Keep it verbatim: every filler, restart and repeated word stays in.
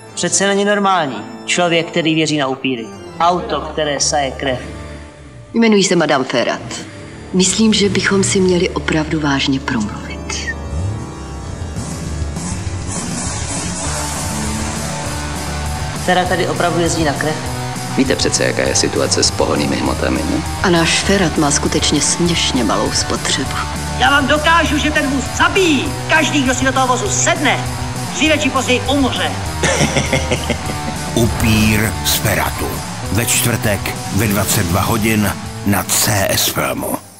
Přece není normální. Člověk, který věří na upíry. Auto, které saje krev. Jmenuji se Madame Ferrat. Myslím, že bychom si měli opravdu vážně promluvit. Ferrat tady opravdu jezdí na krev? Víte přece, jaká je situace s pohonnými hmotami, ne? A náš Ferrat má skutečně směšně malou spotřebu. Já vám dokážu, že ten vůz zabíjí. Každý, kdo si do toho vozu sedne, dříve či později umře. Upír z Ferratu. Ve čtvrtek ve dvacet dva hodin na C S Filmu.